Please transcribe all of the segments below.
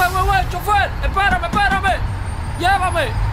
Wey, chofer, espérame. Llévame.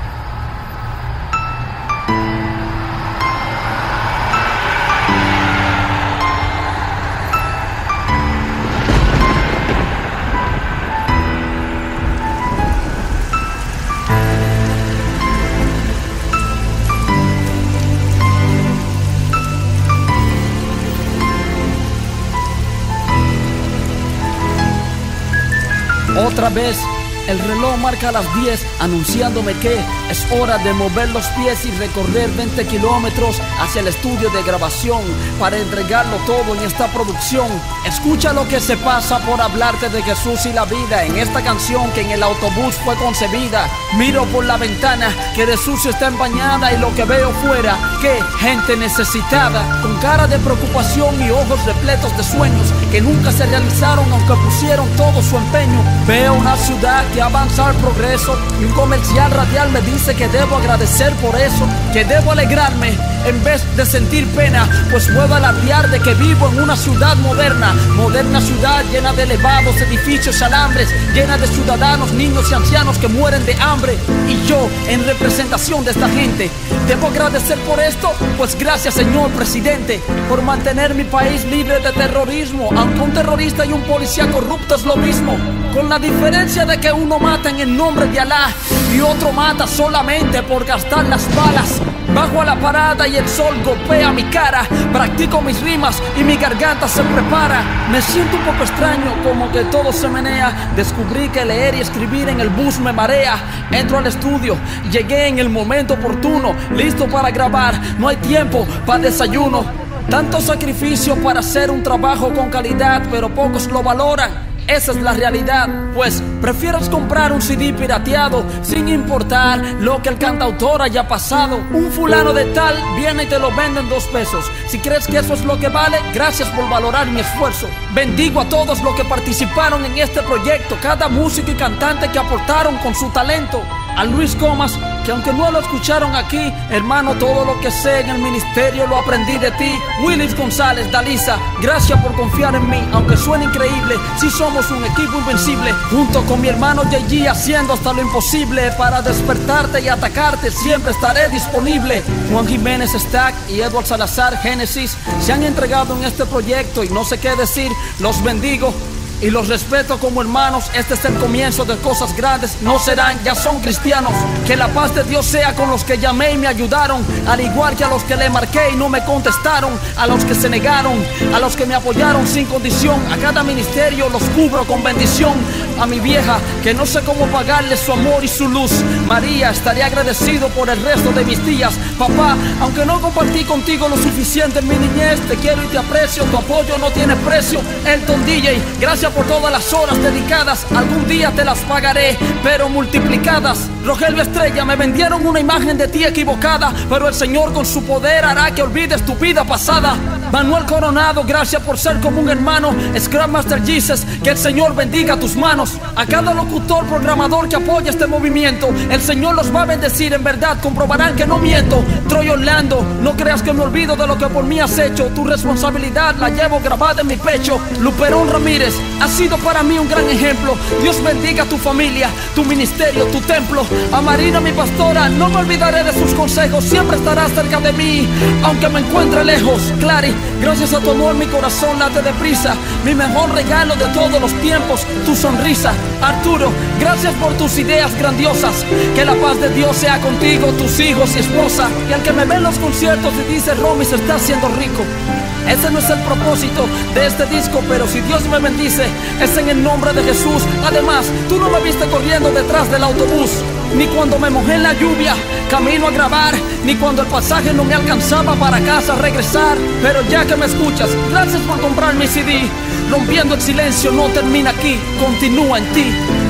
Otra vez, el reloj marca las 10, anunciándome que es hora de mover los pies y recorrer 20 kilómetros hacia el estudio de grabación para entregarlo todo en esta producción. Escucha lo que se pasa por hablarte de Jesús y la vida en esta canción que en el autobús fue concebida. Miro por la ventana que de sucio está empañada y lo que veo fuera, que gente necesitada, con cara de preocupación y ojos repletos de sueños que nunca se realizaron aunque pusieron todo su empeño. Veo una ciudad que avanza al progreso y un comercial radial me dice que debo agradecer por eso, que debo alegrarme en vez de sentir pena, pues puedo alardear de que vivo en una ciudad moderna ciudad llena de elevados edificios alambres, llena de ciudadanos, niños y ancianos que mueren de hambre. Y yo, en representación de esta gente, debo agradecer por esto, pues gracias señor presidente, por mantener mi país libre de terrorismo, aunque un terrorista y un policía corrupto es lo mismo, con la diferencia de que uno mata en el nombre de Alá y otro mata solamente por gastar las balas. Bajo a la parada y el sol golpea mi cara, practico mis rimas y mi garganta se prepara. Me siento un poco extraño, como que todo se menea. Descubrí que leer y escribir en el bus me marea. Entro al estudio, llegué en el momento oportuno, listo para grabar, no hay tiempo para desayuno. Tanto sacrificio para hacer un trabajo con calidad, pero pocos lo valoran. Esa es la realidad, pues prefieres comprar un CD pirateado sin importar lo que el cantautor haya pasado. Un fulano de tal viene y te lo vende en 2 pesos. Si crees que eso es lo que vale, gracias por valorar mi esfuerzo. Bendigo a todos los que participaron en este proyecto, cada músico y cantante que aportaron con su talento. A Luis Comas, que aunque no lo escucharon aquí, hermano, todo lo que sé en el ministerio lo aprendí de ti. Willis González, Dalisa, gracias por confiar en mí, aunque suene increíble, sí somos un equipo invencible. Junto con mi hermano JG haciendo hasta lo imposible para despertarte y atacarte, siempre estaré disponible. Juan Jiménez Stack y Edward Salazar Génesis se han entregado en este proyecto y no sé qué decir, los bendigo y los respeto como hermanos. Este es el comienzo de cosas grandes, no serán, ya son cristianos. Que la paz de Dios sea con los que llamé y me ayudaron, al igual que a los que le marqué y no me contestaron, a los que se negaron, a los que me apoyaron sin condición. A cada ministerio los cubro con bendición. A mi vieja, que no sé cómo pagarle su amor y su luz, María, estaré agradecido por el resto de mis días. Papá, aunque no compartí contigo lo suficiente en mi niñez, te quiero y te aprecio, tu apoyo no tiene precio. Elton DJ, gracias por todas las horas dedicadas, algún día te las pagaré, pero multiplicadas. Rogelio Estrella, me vendieron una imagen de ti equivocada, pero el Señor con su poder hará que olvides tu vida pasada. Manuel Coronado, gracias por ser como un hermano. Scrum Master Jesus, que el Señor bendiga tus manos. A cada locutor, programador que apoya este movimiento, el Señor los va a bendecir, en verdad comprobarán que no miento. Troy Orlando, no creas que me olvido de lo que por mí has hecho, tu responsabilidad la llevo grabada en mi pecho. Luperón Ramírez, has sido para mí un gran ejemplo. Dios bendiga tu familia, tu ministerio, tu templo. A Marina, mi pastora, no me olvidaré de sus consejos, siempre estarás cerca de mí, aunque me encuentre lejos. Clary, gracias a tu amor mi corazón late deprisa, mi mejor regalo de todos los tiempos, tu sonrisa. Arturo, gracias por tus ideas grandiosas, que la paz de Dios sea contigo, tus hijos y esposa. Y al que me ve en los conciertos y dice Romy se está haciendo rico, ese no es el propósito de este disco, pero si Dios me bendice, es en el nombre de Jesús. Además, tú no me viste corriendo detrás del autobús, ni cuando me mojé en la lluvia camino a grabar, ni cuando el pasaje no me alcanzaba para casa regresar. Pero ya que me escuchas, gracias por comprar mi CD. Rompiendo el silencio no termina aquí, continúa en ti.